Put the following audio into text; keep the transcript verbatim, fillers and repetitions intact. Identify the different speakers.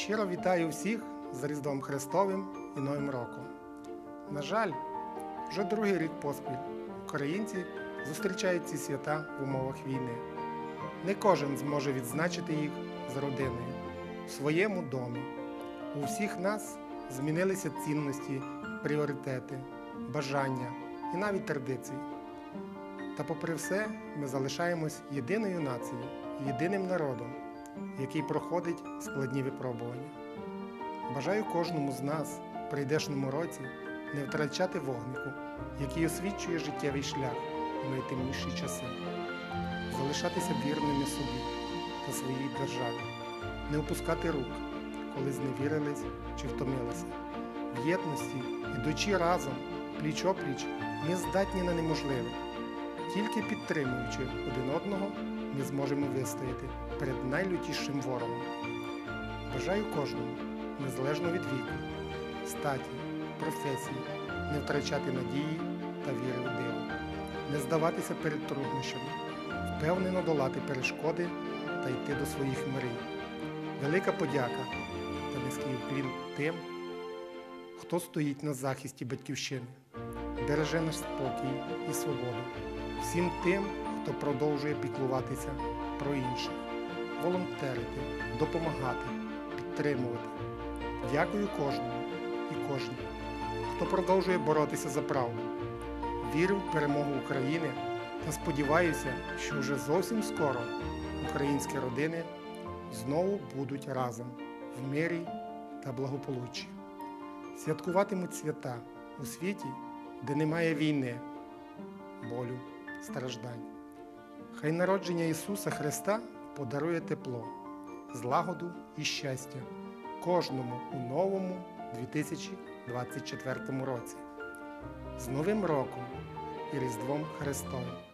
Speaker 1: Щиро вітаю всіх з Різдвом Христовим і Новим роком. На жаль, вже другий рік поспіль українці зустрічають ці свята в умовах війни. Не кожен зможе відзначити їх з родиною, в своєму домі. У всіх нас змінилися цінності, пріоритети, бажання і навіть традиції. Та попри все, ми залишаємось єдиною нацією, єдиним народом, який проходить складні випробування. Бажаю кожному з нас в прийдешньому році не втрачати вогнику, який освічує життєвий шлях у найтемніші часи, залишатися вірними собі та своїй державі, не опускати рук, коли зневірились чи втомилися. В єдності, ідучи разом, пліч-опліч, ми здатні на неможливе. Тільки підтримуючи один одного, ми зможемо вистояти перед найлютішим ворогом. Бажаю кожному, незалежно від віку, статі, професії, не втрачати надії та віри в диво, не здаватися перед труднощами, впевнено долати перешкоди та йти до своїх мрій. Велика подяка та низький уклін тим, хто стоїть на захисті Батьківщини, береже наш спокій і свободу. Всім тим, хто продовжує піклуватися про інших, волонтерити, допомагати, підтримувати. Дякую кожному і кожній, хто продовжує боротися за правду. Вірю в перемогу України та сподіваюся, що вже зовсім скоро українські родини знову будуть разом в мирі та благополуччі. Святкуватимуть свята у світі, де немає війни, болю, страждань. Хай народження Ісуса Христа подарує тепло, злагоду і щастя кожному у новому дві тисячі двадцять четвертому році. З Новим роком і Різдвом Христовим!